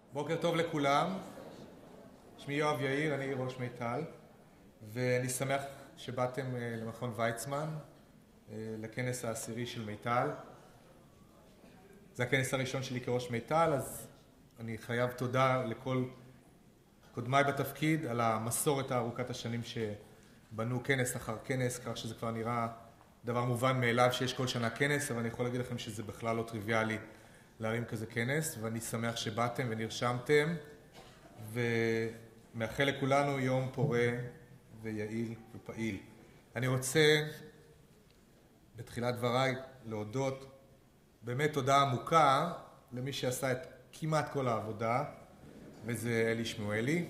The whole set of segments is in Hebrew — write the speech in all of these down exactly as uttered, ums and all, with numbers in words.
בוקר טוב לכולם, שמי יואב יאיר, אני ראש מיטל, ואני שמח שבאתם למכון ויצמן, לכנס העשירי של מיטל. זה הכנס הראשון שלי כראש מיטל, אז אני חייב תודה לכל קודמיי בתפקיד על המסורת הארוכת השנים שבנו כנס אחר כנס, כך שזה כבר נראה דבר מובן מאליו שיש כל שנה כנס, אבל אני יכול להגיד לכם שזה בכלל לא טריוויאלי להרים כזה כנס, ואני שמח שבאתם ונרשמתם, ומאחל לכולנו יום פורה ויעיל ופעיל. אני רוצה בתחילת דבריי להודות באמת תודה עמוקה למי שעשה את כמעט כל העבודה, וזה אלי שמואלי,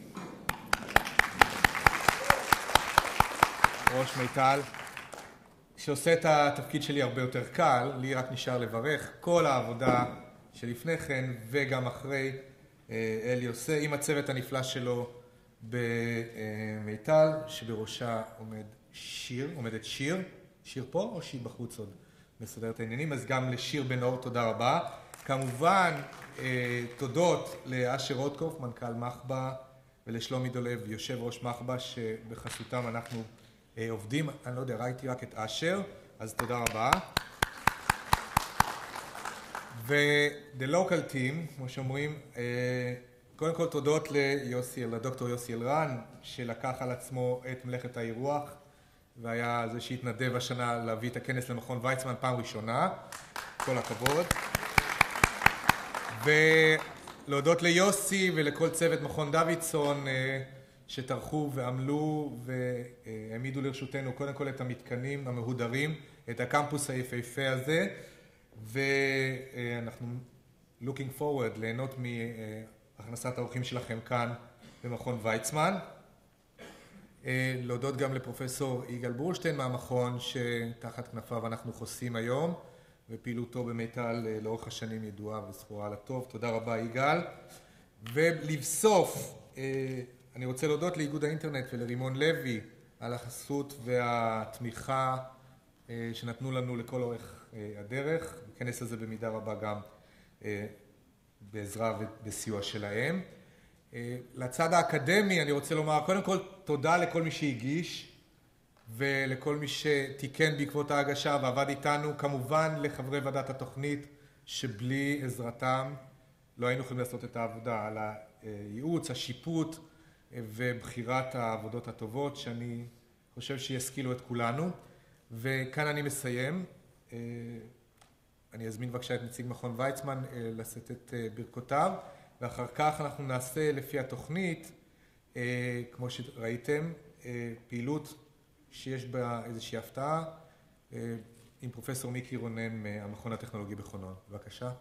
ראש מיטל, שעושה את התפקיד שלי הרבה יותר קל. לי רק נשאר לברך כל העבודה שלפני כן וגם אחרי אלי עושה עם הצוות הנפלא שלו במיטל, שבראשה עומד שיר, עומדת שיר, שיר פה או שהיא בחוץ עוד מסדר את העניינים, אז גם לשיר בן אור תודה רבה. כמובן תודות לאשר רוטקוף, מנכ"ל מחב"א, ולשלומי דולב, יושב ראש מחב"א, שבחסותם אנחנו עובדים. אני לא יודע, ראיתי רק את אשר, אז תודה רבה. ו-The Local Team, כמו שאומרים, קודם כל תודות ליוסי, לדוקטור יוסי אלרן, שלקח על עצמו את מלאכת האירוח, והיה זה שהתנדב השנה להביא את הכנס למכון ויצמן פעם ראשונה. כל הכבוד. ולהודות ליוסי ולכל צוות מכון דוידסון, שטרחו ועמלו והעמידו לרשותנו קודם כל את המתקנים המהודרים, את הקמפוס היפהפה הזה, ואנחנו looking forward ליהנות מהכנסת האורחים שלכם כאן במכון ויצמן. להודות גם לפרופסור יגאל בורשטיין מהמכון, שתחת כנפיו אנחנו חוסים היום, ופעילותו במיטל לאורך השנים ידועה וזכורה לטוב. תודה רבה יגאל. ולבסוף, אני רוצה להודות לאיגוד האינטרנט ולרימון לוי על החסות והתמיכה שנתנו לנו לכל אורך הדרך. הכנס הזה במידה רבה גם בעזרה ובסיוע שלהם. לצד האקדמי אני רוצה לומר, קודם כל תודה לכל מי שהגיש ולכל מי שתיקן בעקבות ההגשה ועבד איתנו, כמובן לחברי ועדת התוכנית שבלי עזרתם לא היינו יכולים לעשות את העבודה, על הייעוץ, השיפוט ובחירת העבודות הטובות שאני חושב שישכילו את כולנו. וכאן אני מסיים. אני אזמין בבקשה את נציג מכון ויצמן לשאת את ברכותיו, ואחר כך אנחנו נעשה לפי התוכנית, כמו שראיתם, פעילות שיש בה איזושהי הפתעה עם פרופסור מיקי רונן מהמכון הטכנולוגי בחולון. בבקשה.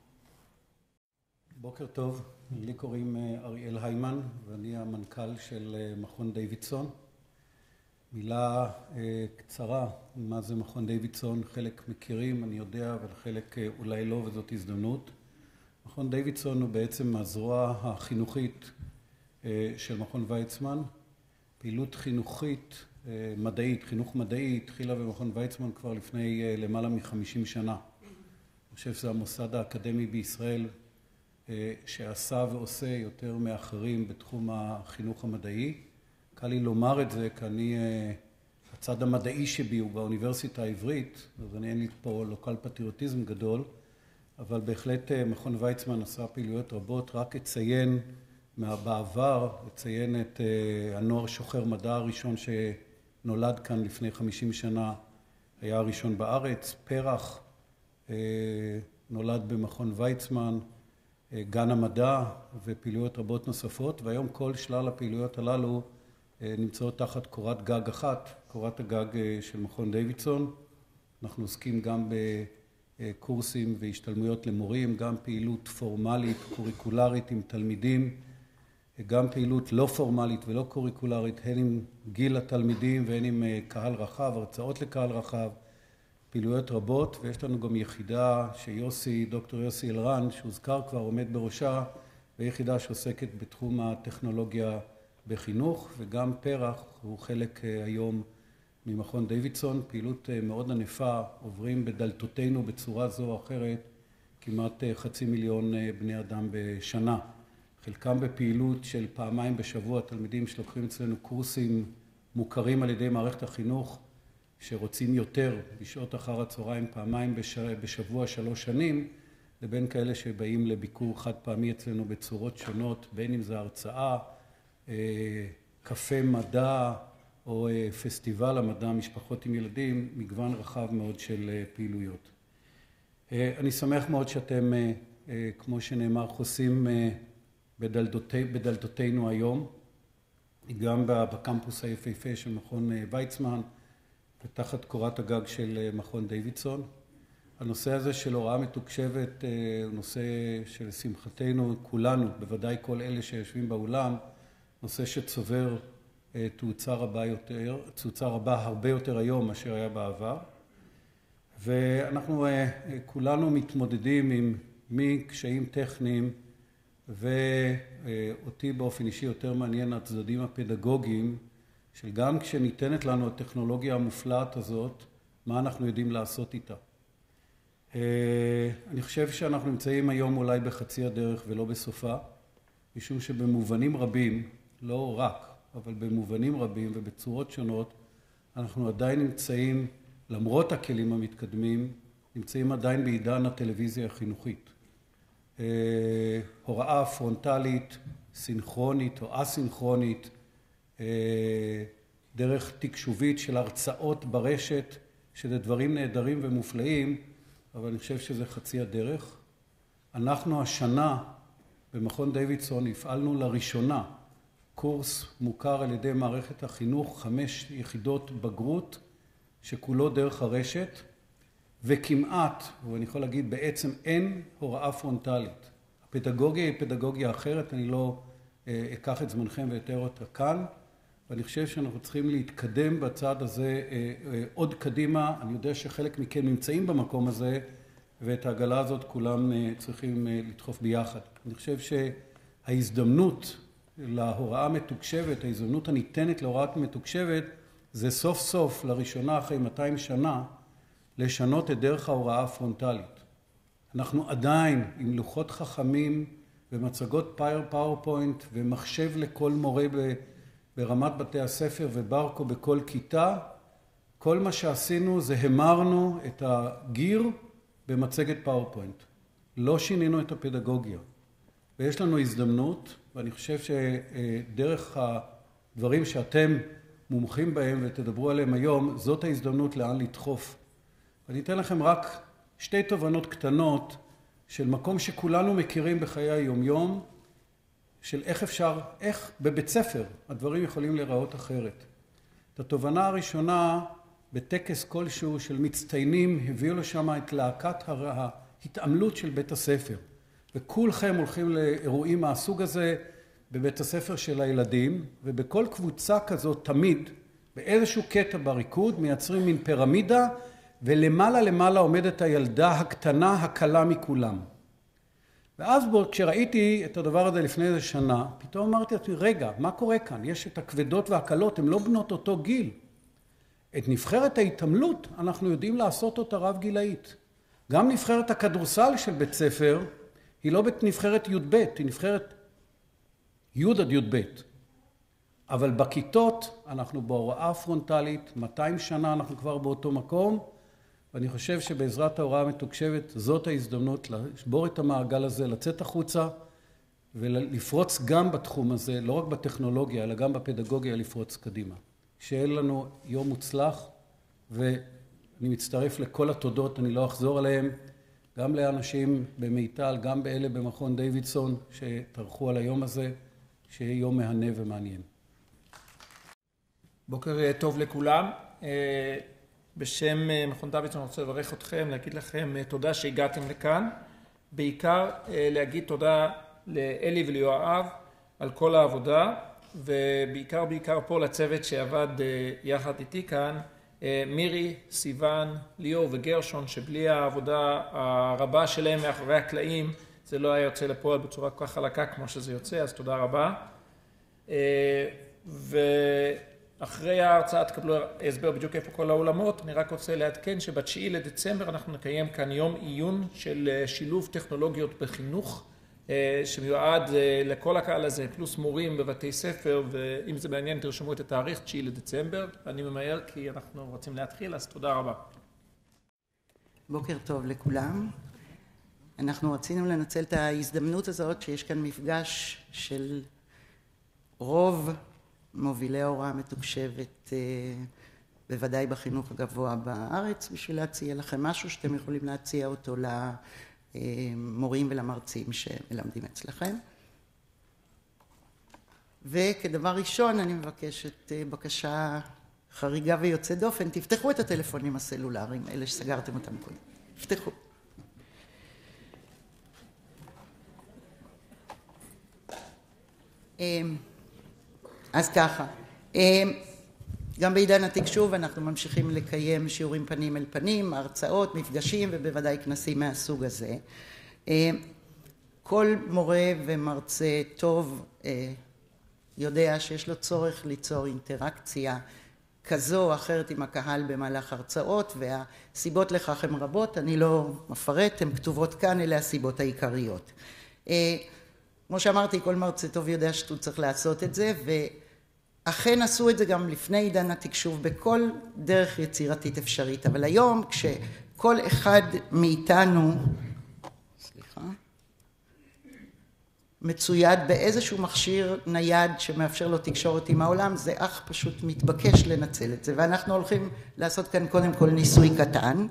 בוקר טוב, לי קוראים אריאל היימן ואני המנכ"ל של מכון דיווידסון. מילה קצרה, מה זה מכון דיווידסון, חלק מכירים, אני יודע, אבל חלק אולי לא, וזאת הזדמנות. מכון דיווידסון הוא בעצם הזרוע החינוכית של מכון ויצמן. פעילות חינוכית מדעית, חינוך מדעי, התחילה במכון ויצמן כבר לפני למעלה מחמישים שנה. אני חושב שזה המוסד האקדמי בישראל שעשה ועושה יותר מאחרים בתחום החינוך המדעי. קל לי לומר את זה, כי אני, הצד המדעי שבי הוא באוניברסיטה העברית, אז אני אין לי פה לוקל פטריוטיזם גדול, אבל בהחלט מכון ויצמן עשה פעילויות רבות. רק אציין מהבעבר, אציין את הנוער שוחר מדע הראשון שנולד כאן לפני חמישים שנה, היה הראשון בארץ. פרח נולד במכון ויצמן, גן המדע ופעילויות רבות נוספות, והיום כל שלל הפעילויות הללו נמצאות תחת קורת גג אחת, קורת הגג של מכון דיווידסון. אנחנו עוסקים גם בקורסים והשתלמויות למורים, גם פעילות פורמלית, קוריקולרית עם תלמידים, גם פעילות לא פורמלית ולא קוריקולרית, הן עם גיל התלמידים והן עם קהל רחב, הרצאות לקהל רחב, פעילויות רבות. ויש לנו גם יחידה שיוסי, דוקטור יוסי אלרן, שהוזכר כבר, עומד בראשה, ויחידה שעוסקת בתחום הטכנולוגיה בחינוך, וגם פרח הוא חלק היום ממכון דיווידסון. פעילות מאוד ענפה, עוברים בדלתותינו בצורה זו או אחרת כמעט חצי מיליון בני אדם בשנה. חלקם בפעילות של פעמיים בשבוע, תלמידים שלוקחים אצלנו קורסים מוכרים על ידי מערכת החינוך, שרוצים יותר בשעות אחר הצהריים פעמיים בשבוע שלוש שנים, לבין כאלה שבאים לביקור חד פעמי אצלנו בצורות שונות, בין אם זה הרצאה, קפה מדע או פסטיבל המדע, משפחות עם ילדים, מגוון רחב מאוד של פעילויות. אני שמח מאוד שאתם, כמו שנאמר, חוסים בדלתותי, בדלתותינו היום, גם בקמפוס היפהפה של מכון ויצמן, ותחת קורת הגג של מכון דיווידסון. הנושא הזה של הוראה מתוקשבת הוא נושא שלשמחתנו כולנו, בוודאי כל אלה שיושבים באולם, נושא שצובר תאוצה רבה יותר, תאוצה רבה הרבה יותר היום מאשר היה בעבר. ואנחנו כולנו מתמודדים עם מקשיים טכניים, ואותי באופן אישי יותר מעניין הצדדים הפדגוגיים, של גם כשניתנת לנו הטכנולוגיה המופלאת הזאת, מה אנחנו יודעים לעשות איתה. אני חושב שאנחנו נמצאים היום אולי בחצי הדרך ולא בסופה, משום שבמובנים רבים, לא רק, אבל במובנים רבים ובצורות שונות, אנחנו עדיין נמצאים, למרות הכלים המתקדמים, נמצאים עדיין בעידן הטלוויזיה החינוכית. הוראה פרונטלית, סינכרונית או אסינכרונית, דרך תקשובית של הרצאות ברשת, שזה דברים נהדרים ומופלאים, אבל אני חושב שזה חצי הדרך. אנחנו השנה במכון דיווידסון הפעלנו לראשונה קורס מוכר על ידי מערכת החינוך, חמש יחידות בגרות, שכולו דרך הרשת, וכמעט, ואני יכול להגיד בעצם אין הוראה פרונטלית. הפדגוגיה היא פדגוגיה אחרת, אני לא אקח את זמנכם ויתר אותה כאן, ואני חושב שאנחנו צריכים להתקדם בצד הזה עוד קדימה. אני יודע שחלק מכם נמצאים במקום הזה, ואת העגלה הזאת כולם צריכים לדחוף ביחד. אני חושב שההזדמנות להוראה מתוקשבת, ההזדמנות הניתנת להוראה מתוקשבת, זה סוף סוף, לראשונה אחרי מאתיים שנה, לשנות את דרך ההוראה הפרונטלית. אנחנו עדיין עם לוחות חכמים ומצגות פאורפוינט ומחשב לכל מורה ברמת בתי הספר וברקו בכל כיתה. כל מה שעשינו זה המרנו את הגיר במצגת פאורפוינט. לא שינינו את הפדגוגיה. ויש לנו הזדמנות, ואני חושב שדרך הדברים שאתם מומחים בהם ותדברו עליהם היום, זאת ההזדמנות לאן לדחוף. ואני אתן לכם רק שתי תובנות קטנות של מקום שכולנו מכירים בחיי היומיום, של איך אפשר, איך בבית ספר הדברים יכולים להיראות אחרת. את התובנה הראשונה, בטקס כלשהו של מצטיינים, הביאו לשם את להקת ההתעמלות של בית הספר. וכולכם הולכים לאירועים מהסוג הזה בבית הספר של הילדים, ובכל קבוצה כזאת תמיד, באיזשהו קטע בריקוד, מייצרים מין פירמידה, ולמעלה למעלה עומדת הילדה הקטנה, הקלה מכולם. ואז בו, כשראיתי את הדבר הזה לפני איזה שנה, פתאום אמרתי לעצמי, רגע, מה קורה כאן? יש את הכבדות והקלות, הן לא בנות אותו גיל. את נבחרת ההתעמלות, אנחנו יודעים לעשות אותה רב גילאית. גם נבחרת הכדורסל של בית ספר, היא לא נבחרת י' ב', היא נבחרת י' עד י' ב'. אבל בכיתות, אנחנו בהוראה פרונטלית, מאתיים שנה אנחנו כבר באותו מקום, ואני חושב שבעזרת ההוראה המתוקשבת, זאת ההזדמנות לשבור את המעגל הזה, לצאת החוצה, ולפרוץ גם בתחום הזה, לא רק בטכנולוגיה, אלא גם בפדגוגיה, לפרוץ קדימה. שיהיה לנו יום מוצלח, ואני מצטרף לכל התודות, אני לא אחזור עליהם, גם לאנשים במיטל, גם באלה במכון דיווידסון, שטרחו על היום הזה, שיהיה יום מהנה ומעניין. בוקר טוב לכולם. בשם מכון דיווידסון אני רוצה לברך אתכם, להגיד לכם תודה שהגעתם לכאן. בעיקר להגיד תודה לאלי וליואב על כל העבודה, ובעיקר בעיקר פה לצוות שעבד יחד איתי כאן, מירי, סיוון, ליאור וגרשון, שבלי העבודה הרבה שלהם מאחורי הקלעים, זה לא היה יוצא לפועל בצורה כל כך חלקה כמו שזה יוצא, אז תודה רבה. ואחרי ההרצאה תקבלו הסבר בדיוק איפה כל העולמות. אני רק רוצה לעדכן שבתשיעי לדצמבר אנחנו נקיים כאן יום עיון של שילוב טכנולוגיות בחינוך, שמיועד לכל הקהל הזה, פלוס מורים בבתי ספר, ואם זה מעניין תרשמו את התאריך, תשיעי לדצמבר. אני ממהר כי אנחנו רוצים להתחיל, אז תודה רבה. בוקר טוב לכולם. אנחנו רצינו לנצל את ההזדמנות הזאת שיש כאן מפגש של רוב מובילי ההוראה המתוקשבת, בוודאי בחינוך הגבוה בארץ, בשביל להציע לכם משהו שאתם יכולים להציע אותו למורים ולמרצים שמלמדים אצלכם. וכדבר ראשון אני מבקשת בקשה חריגה ויוצא דופן, תפתחו את הטלפונים הסלולריים, אלה שסגרתם אותם קודם. תפתחו. אז ככה, גם בעידן התקשוב אנחנו ממשיכים לקיים שיעורים פנים אל פנים, הרצאות, מפגשים ובוודאי כנסים מהסוג הזה. כל מורה ומרצה טוב יודע שיש לו צורך ליצור אינטראקציה כזו או אחרת עם הקהל במהלך הרצאות, והסיבות לכך הן רבות, אני לא מפרט, הן כתובות כאן, אלה הסיבות העיקריות. כמו שאמרתי, כל מרצה טוב יודע שהוא צריך לעשות את זה, ואכן עשו את זה גם לפני עידן התקשוב בכל דרך יצירתית אפשרית, אבל היום כשכל אחד מאיתנו, סליחה, מצויד באיזשהו מכשיר נייד שמאפשר לו תקשורת עם העולם, זה אך פשוט מתבקש לנצל את זה, ואנחנו הולכים לעשות כאן קודם כל ניסוי קטן.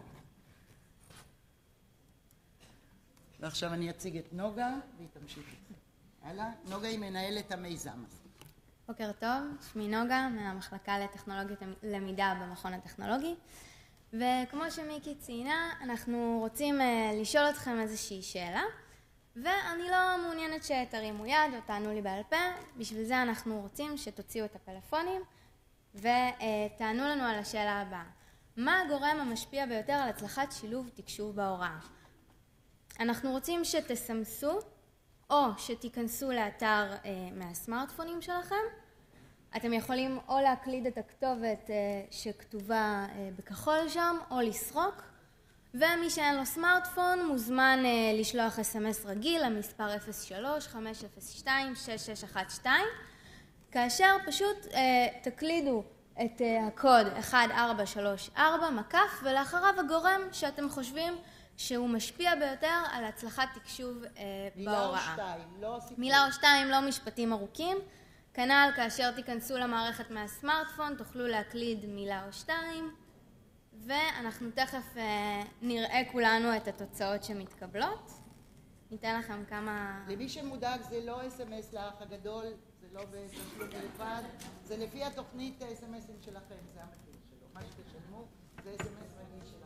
ועכשיו אני אציג את נוגה, והיא תמשיך. הלאה, נוגה היא מנהלת המיזם הזה. בוקר טוב, שמי נוגה, מהמחלקה לטכנולוגיות למידה במכון הטכנולוגי, וכמו שמיקי ציינה, אנחנו רוצים לשאול אתכם איזושהי שאלה, ואני לא מעוניינת שתרימו יד או תענו לי בעל פה, בשביל זה אנחנו רוצים שתוציאו את הפלאפונים ותענו לנו על השאלה הבאה. מה הגורם המשפיע ביותר על הצלחת שילוב תקשוב בהוראה? אנחנו רוצים שתסמסו או שתיכנסו לאתר מהסמארטפונים שלכם. אתם יכולים או להקליד את הכתובת שכתובה בכחול שם או לסרוק. ומי שאין לו סמארטפון מוזמן לשלוח אס אם אס רגיל למספר אפס שלוש חמש אפס שתיים שש שש אחת שתיים, כאשר פשוט תקלידו את הקוד אחת ארבע שלוש ארבע מקף ולאחריו הגורם שאתם חושבים שהוא משפיע ביותר על הצלחת תקשוב בהוראה. מילה או שתיים, לא סיפור. מילה או שתיים, לא משפטים ארוכים. כנ"ל כאשר תיכנסו למערכת מהסמארטפון תוכלו להקליד מילה או שתיים. ואנחנו תכף נראה כולנו את התוצאות שמתקבלות. ניתן לכם כמה... למי שמודאג זה לא אס אם אס לאח הגדול, זה לא בתשלום לבד, זה לפי התוכנית ה-אס אם אסים שלכם, זה המחיר שלו. מה שתשלמו זה אס אם אס רגיל שלכם.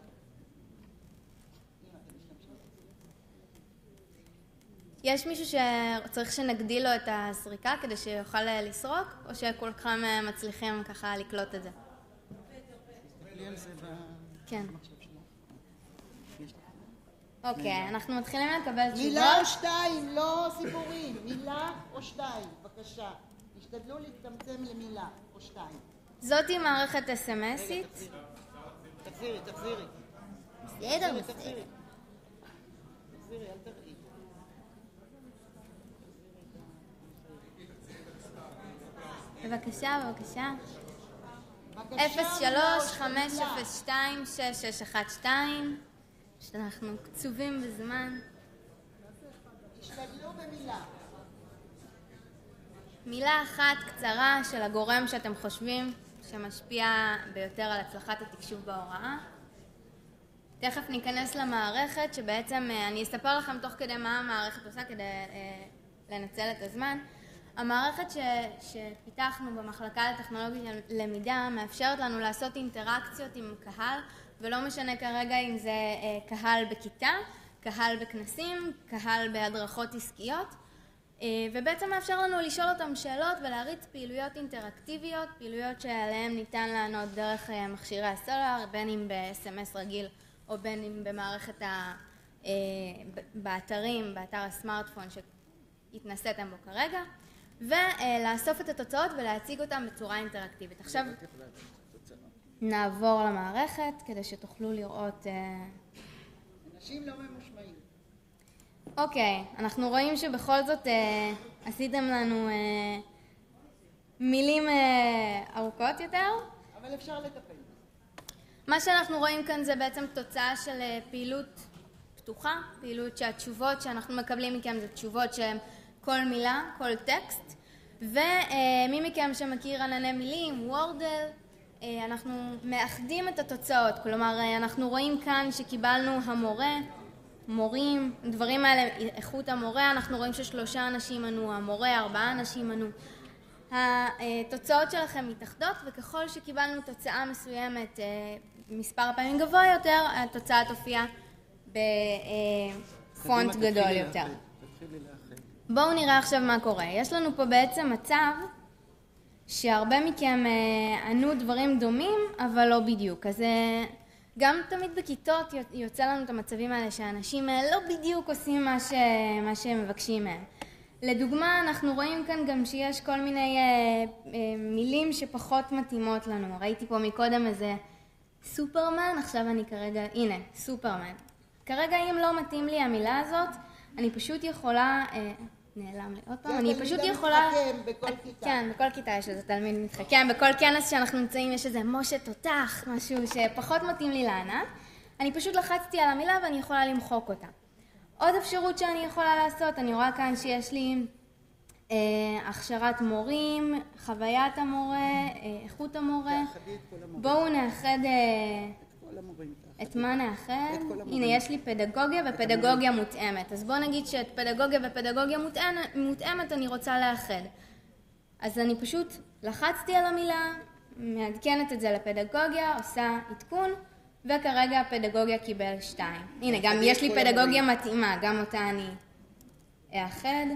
יש מישהו שצריך שנגדיל לו את הסריקה כדי שיוכל לסרוק, או שכולכם מצליחים ככה לקלוט את זה? כן. אוקיי, אנחנו מתחילים לקבל תשובות. מילה או שתיים, לא סיפורים. מילה או שתיים, בבקשה. תשתדלו להצטמצם למילה או שתיים. זאתי מערכת אס אם אסית. תחזירי, תחזירי. בסדר, בסדר. תחזירי, אל תראי. בבקשה, בבקשה. אפס שלוש חמש אפס שתיים שש שש אחת שתיים. שאנחנו קצובים בזמן. תשתדלו במילה. מילה אחת קצרה של הגורם שאתם חושבים שמשפיע ביותר על הצלחת התקשוב בהוראה. תכף ניכנס למערכת שבעצם אני אספר לכם תוך כדי מה המערכת עושה כדי אה, לנצל את הזמן. המערכת ש, שפיתחנו במחלקה לטכנולוגיה למידה מאפשרת לנו לעשות אינטראקציות עם קהל, ולא משנה כרגע אם זה אה, קהל בכיתה, קהל בכנסים, קהל בהדרכות עסקיות, אה, ובעצם מאפשר לנו לשאול אותם שאלות ולהריץ פעילויות אינטראקטיביות, פעילויות שעליהן ניתן לענות דרך אה, מכשירי הסלולר, בין אם ב-אס אם אס רגיל או בין אם במערכת ה... אה, באתרים, באתר הסמארטפון שהתנסיתם בו כרגע, ולאסוף את התוצאות ולהציג אותם בצורה אינטראקטיבית. עכשיו נעבור למערכת כדי שתוכלו לראות... אנשים לא ממושמעים. אוקיי, אנחנו רואים שבכל זאת אה, עשיתם לנו אה, מילים אה, ארוכות יותר. אבל אפשר לטפל. מה שאנחנו רואים כאן זה בעצם תוצאה של אה, פעילות פתוחה, פעילות שהתשובות שאנחנו מקבלים מכם זה תשובות שהן כל מילה, כל טקסט, ומי מכם שמכיר ענני מילים, וורדל, אנחנו מאחדים את התוצאות, כלומר אנחנו רואים כאן שקיבלנו המורה, מורים, דברים האלה, איכות המורה, אנחנו רואים ששלושה אנשים ענו, המורה, ארבעה אנשים ענו. התוצאות שלכם מתאחדות, וככל שקיבלנו תוצאה מסוימת מספר פעמים גבוה יותר, התוצאה תופיע בפונט גדול יותר. בואו נראה עכשיו מה קורה. יש לנו פה בעצם מצב שהרבה מכם ענו דברים דומים, אבל לא בדיוק. אז גם תמיד בכיתות יוצא לנו את המצבים האלה שהאנשים לא בדיוק עושים מה, ש... מה שהם מבקשים מהם. לדוגמה, אנחנו רואים כאן גם שיש כל מיני מילים שפחות מתאימות לנו. ראיתי פה מקודם איזה סופרמן, עכשיו אני כרגע, הנה, סופרמן. כרגע אם לא מתאים לי המילה הזאת, אני פשוט יכולה, אה, נעלם לי עוד פעם, אני פשוט יכולה... מתחכם בכל כיתה. כן, בכל כיתה יש איזה תלמיד מתחכם, בכל כנס שאנחנו נמצאים יש איזה משה תותח, משהו שפחות מתאים לי לענת. אני פשוט לחצתי על המילה ואני יכולה למחוק אותה. עוד אפשרות שאני יכולה לעשות, אני רואה כאן שיש לי אה, הכשרת מורים, חוויית המורה, אה, איכות המורה. בואו נאחד... אה, את מה נאחד? הנה, יש לי פדגוגיה ופדגוגיה מותאמת. אז בואו נגיד שאת פדגוגיה ופדגוגיה מותאמת אני רוצה לאחד. אז אני פשוט לחצתי על המילה, מעדכנת את זה לפדגוגיה, עושה עדכון, וכרגע הפדגוגיה קיבל שתיים. הנה, גם יש לי פדגוגיה מתאימה, גם אותה אני אאחד.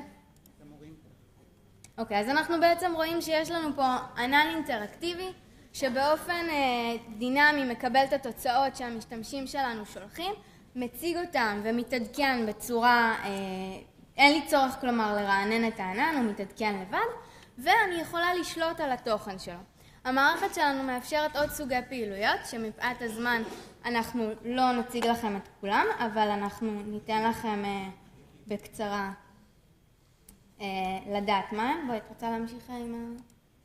אוקיי, אז אנחנו בעצם רואים שיש לנו פה ענן אינטראקטיבי, שבאופן אה, דינמי מקבל את התוצאות שהמשתמשים שלנו שולחים, מציג אותם ומתעדכן בצורה, אה, אין לי צורך כלומר לרענן את הענן, הוא מתעדכן לבד, ואני יכולה לשלוט על התוכן שלו. המערכת שלנו מאפשרת עוד סוגי פעילויות, שמפאת הזמן אנחנו לא נציג לכם את כולם, אבל אנחנו ניתן לכם אה, בקצרה אה, לדעת מה. בואי, את רוצה להמשיך עם ה...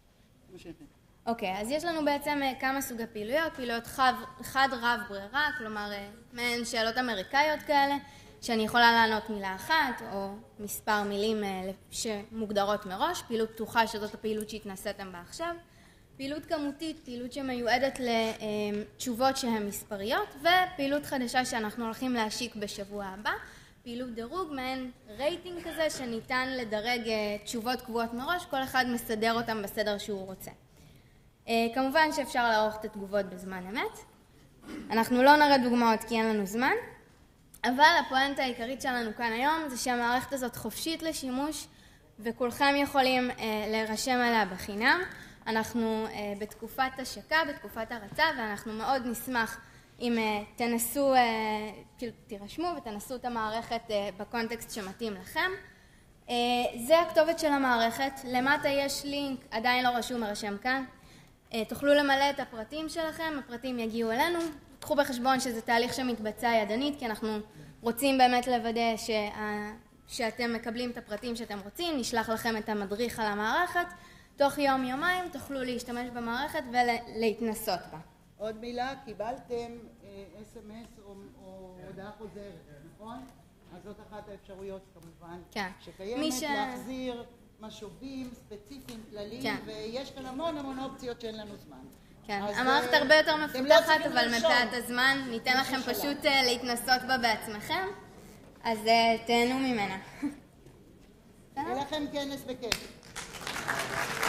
אוקיי, אז יש לנו בעצם כמה סוגי פעילויות, פעילויות חד רב ברירה, כלומר מעין שאלות אמריקאיות כאלה, שאני יכולה לענות מילה אחת או מספר מילים שמוגדרות מראש, פעילות פתוחה שזאת הפעילות שהתנסיתם בה עכשיו, פעילות כמותית, פעילות שמיועדת לתשובות שהן מספריות, ופעילות חדשה שאנחנו הולכים להשיק בשבוע הבא, פעילות דירוג, מעין רייטינג כזה שניתן לדרג תשובות קבועות מראש, כל אחד מסדר אותם בסדר שהוא רוצה. כמובן שאפשר לערוך את התגובות בזמן אמת. אנחנו לא נראה דוגמאות כי אין לנו זמן, אבל הפואנטה העיקרית שלנו כאן היום זה שהמערכת הזאת חופשית לשימוש וכולכם יכולים להירשם עליה בחינם. אנחנו בתקופת השקה, בתקופת הרצה, ואנחנו מאוד נשמח אם תנסו, תירשמו ותנסו את המערכת בקונטקסט שמתאים לכם. זה הכתובת של המערכת, למטה יש לינק, עדיין לא רשום, הרשם כאן. תוכלו למלא את הפרטים שלכם, הפרטים יגיעו אלינו. קחו בחשבון שזה תהליך שמתבצע ידנית, כי אנחנו רוצים באמת לוודא שה... שאתם מקבלים את הפרטים שאתם רוצים, נשלח לכם את המדריך על המערכת. תוך יום יומיים תוכלו להשתמש במערכת ולהתנסות בה. עוד מילה, קיבלתם אס אם אס או, או הודעה חוזרת, נכון? אז זאת אחת האפשרויות כמובן, כן. שקיימת ש... להחזיר משובים ספציפיים כלליים, כן. ויש כאן המון המון אופציות שאין לנו זמן. כן, המערכת הרבה יותר מפותחת, לא אבל מפאת הזמן ניתן לכם פשוט שלה. להתנסות בה בעצמכם, אז תהנו ממנה. ולכם כנס בכיף.